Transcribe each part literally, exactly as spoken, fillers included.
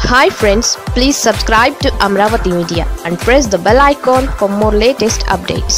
Hi friends, please subscribe to Amaravathi Media and press the bell icon for more latest updates.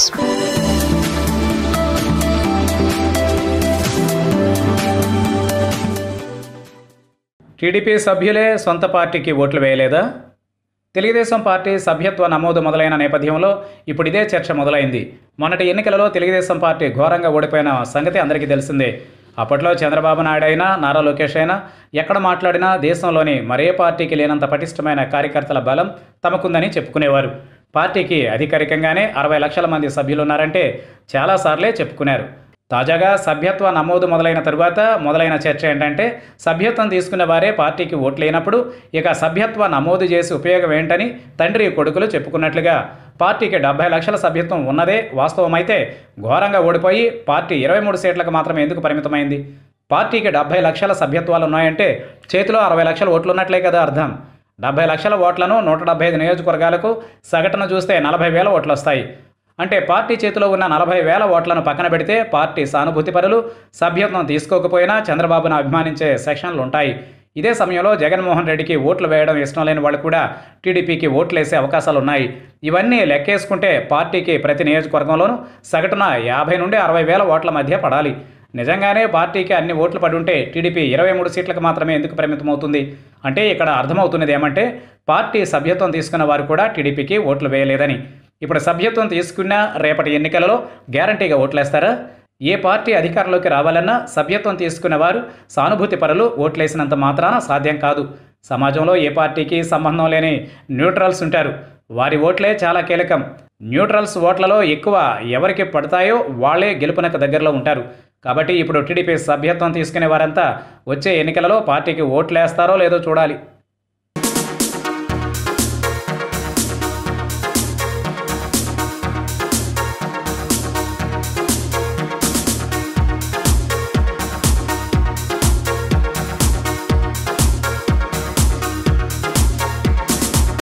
TDP సభ్యులే సొంత పార్టీకి ఓట్లు వేయలేదా? Telugu Desam party సభ్యత్వ నమోదు మొదలైన నేపథ్యంలో ఇప్పుడు ఇదే చర్చ మొదలైంది. మొన్నటి ఎన్నికలలో తెలుగుదేశం పార్టీ ఘోరంగా ఓడిపోయిన సంగతి అందరికీ తెలిసిందే. అప్పట్లో చంద్రబాబు నాయుడు అయినా, నారా లోకేష్ అయినా ఎక్కడ మాట్లాడినా దేశంలోని మరే పార్టీకి లేనంత పటిష్టమైన కార్యకర్తల బలం తమకుందని చెప్పుకునేవారు. పార్టీకి అధికారికంగానే అరవై లక్షల మంది సభ్యులున్నారంటే చాలాసార్లే చెప్పుకున్నారు. తాజాగా సభ్యత్వ నమోదు మొదలైన తరువాత మొదలైన చర్చ ఏంటంటే, సభ్యత్వం తీసుకున్న వారే పార్టీకి ఓట్లేనప్పుడు ఇక సభ్యత్వ నమోదు చేసి ఉపయోగం ఏంటని తండ్రి కొడుకులు చెప్పుకున్నట్లుగా పార్టీకి డెబ్బై లక్షల సభ్యత్వం ఉన్నదే వాస్తవమైతే ఘోరంగా ఓడిపోయి పార్టీ ఇరవై మూడు సీట్లకు మాత్రమే ఎందుకు పరిమితమైంది? పార్టీకి డెబ్బై లక్షల సభ్యత్వాలు ఉన్నాయంటే చేతిలో అరవై లక్షల ఓట్లు ఉన్నట్లే కదా అర్థం. డెబ్బై లక్షల ఓట్లను నూట డెబ్బై ఐదు నియోజకవర్గాలకు సగటున చూస్తే నలభై వేల ఓట్లు వస్తాయి. అంటే పార్టీ చేతిలో ఉన్న నలభై వేల ఓట్లను పక్కన పెడితే పార్టీ సానుభూతి పరులు సభ్యత్వం తీసుకోకపోయినా చంద్రబాబును అభిమానించే సెక్షన్లు ఉంటాయి. ఇదే సమయంలో జగన్మోహన్ రెడ్డికి ఓట్లు వేయడం ఇష్టం లేని వాళ్ళు కూడా టీడీపీకి ఓట్లు వేసే అవకాశాలు ఉన్నాయి. ఇవన్నీ లెక్కేసుకుంటే పార్టీకి ప్రతి నియోజకవర్గంలోనూ సగటున యాభై నుండి అరవై వేల ఓట్ల మధ్య పడాలి. నిజంగానే పార్టీకి అన్ని ఓట్లు పడి ఉంటే టీడీపీ ఇరవై మూడు సీట్లకు మాత్రమే ఎందుకు పరిమితమవుతుంది? అంటే ఇక్కడ అర్థమవుతున్నది ఏమంటే, పార్టీ సభ్యత్వం తీసుకున్న వారు కూడా టీడీపీకి ఓట్లు వేయలేదని. ఇప్పుడు సభ్యత్వం తీసుకున్న రేపటి ఎన్నికలలో గ్యారంటీగా ఓట్లేస్తారా? ఏ పార్టీ అధికారంలోకి రావాలన్నా సభ్యత్వం తీసుకున్న వారు సానుభూతి పరులు ఓట్లేసినంత మాత్రాన సాధ్యం కాదు. సమాజంలో ఏ పార్టీకి సంబంధం లేని న్యూట్రల్స్ ఉంటారు. వారి ఓట్లే చాలా కీలకం. న్యూట్రల్స్ ఓట్లలో ఎక్కువ ఎవరికి పడతాయో వాళ్లే గెలుపునకు దగ్గరలో ఉంటారు. కాబట్టి ఇప్పుడు టీడీపీ సభ్యత్వం తీసుకునే వారంతా వచ్చే ఎన్నికలలో పార్టీకి ఓట్లేస్తారో లేదో చూడాలి.